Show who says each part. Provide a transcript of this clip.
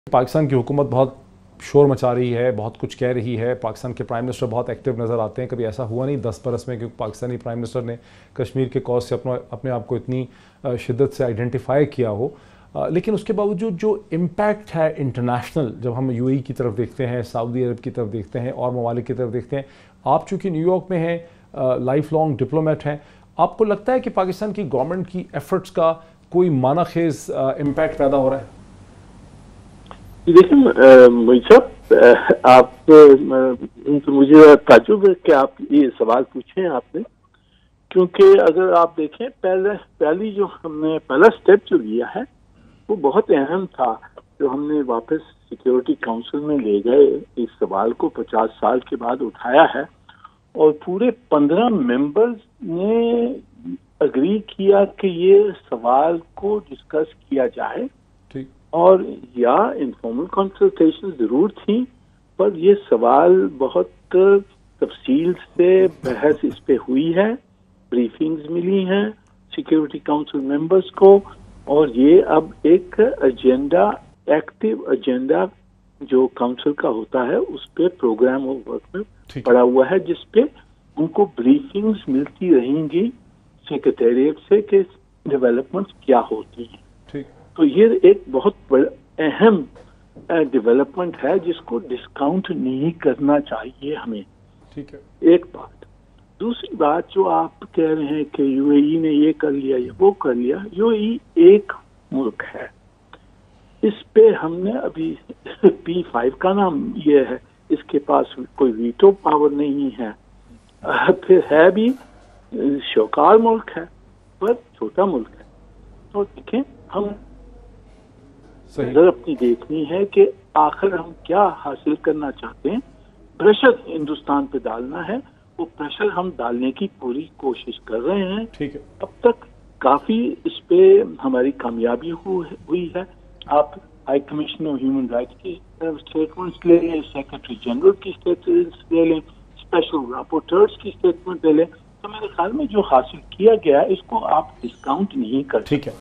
Speaker 1: پاکستان کی حکومت بہت شور مچا رہی ہے، بہت کچھ کہہ رہی ہے. پاکستان کے پرائم منسٹر بہت ایکٹیو نظر آتے ہیں. کبھی ایسا ہوا نہیں 10 برس میں کہ پاکستانی پرائم منسٹر نے کشمیر کے کاز سے اپنے آپ کو اتنی شدت سے آئیڈینٹیفائی کیا ہو. لیکن اس کے باوجود جو امپیکٹ ہے انٹرنیشنل، جب ہم یو اے کی طرف دیکھتے ہیں، سعودی عرب کی طرف دیکھتے ہیں اور ممالک کی طرف دیکھتے ہیں، آپ چونکہ نیو یارک میں ہیں، لائف لانگ ڈپلومیٹ ہیں، آپ کو لگتا ہے کہ پاکستان کی گورنمنٹ کی ایفرٹس کا کوئی معنی خیز امپیکٹ پیدا ہو رہا ہے؟
Speaker 2: دیکھیں مجھ صاحب، آپ مجھے تعجب ہے کہ آپ یہ سوال پوچھیں آپ نے، کیونکہ اگر آپ دیکھیں پہلی جو ہم نے پہلا سٹیپ جو لیا ہے وہ بہت اہم تھا، جو ہم نے واپس سیکیورٹی کونسل میں لے گئے. اس سوال کو 50 سال کے بعد اٹھایا ہے اور پورے 15 ممبرز نے اگری کیا کہ یہ سوال کو ڈسکس کیا جائے. اور یا انفارمل کنسلٹیشن ضرور تھی، پر یہ سوال بہت تفصیل سے بحث اس پہ ہوئی ہے، بریفنگز ملی ہیں سیکیورٹی کونسل ممبرز کو، اور یہ اب ایک ایجنڈا، ایکٹیو ایجنڈا جو کونسل کا ہوتا ہے اس پہ پروگرام آف ورک میں پڑا ہوا ہے، جس پہ ان کو بریفنگز ملتی رہیں گی سیکریٹریٹ سے کہ ڈیولپمنٹس کیا ہوتی ہیں. تو یہ ایک بہت اہم ڈیولپمنٹ ہے جس کو ڈسکاؤنٹ نہیں کرنا چاہیے ہمیں.
Speaker 1: ٹھیک ہے،
Speaker 2: ایک بات. دوسری بات جو آپ کہہ رہے ہیں کہ یو اے ای نے یہ کر لیا یا وہ کر لیا، یو اے ای ایک ملک ہے، اس پہ ہم نے ابھی P5 کا نام یہ ہے، اس کے پاس کوئی ویٹو پاور نہیں ہے. پھر ہے بھی شوکار ملک ہے پر چھوٹا ملک ہے. تو دیکھیں، ہم نظر اپنی دیکھنی ہے کہ آخر ہم کیا حاصل کرنا چاہتے ہیں. پریشر ہندوستان پہ ڈالنا ہے، وہ پریشر ہم ڈالنے کی پوری کوشش کر رہے ہیں.
Speaker 1: ٹھیک ہے،
Speaker 2: اب تک کافی اس پہ ہماری کامیابی ہوئی ہے. آپ high commission of human rights کی اسٹیٹمنٹس لے لیں، سیکرٹری جنرل کی اسٹیٹمنٹس لے لیں، اسپیشل رپورٹرز کی اسٹیٹمنٹ لے لیں، تو میرے خیال میں جو حاصل کیا گیا اس کو آپ ڈسکاؤنٹ نہیں کر سکتے.
Speaker 1: ٹھیک ہے.